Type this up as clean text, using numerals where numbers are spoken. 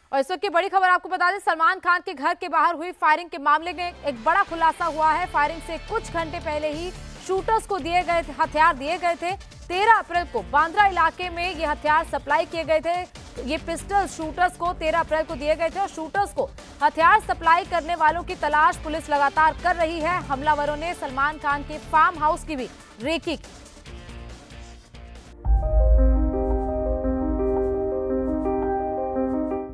और इस वक्त की बड़ी खबर आपको बता दें, सलमान खान के घर के बाहर हुई फायरिंग के मामले में एक बड़ा खुलासा हुआ है। फायरिंग से कुछ घंटे पहले ही शूटर्स को दिए गए हथियार दिए गए थे। 13 अप्रैल को बांद्रा इलाके में ये हथियार सप्लाई किए गए थे। ये पिस्टल शूटर्स को 13 अप्रैल को दिए गए थे और शूटर्स को हथियार सप्लाई करने वालों की तलाश पुलिस लगातार कर रही है। हमलावरों ने सलमान खान के फार्म हाउस की भी रेकी की।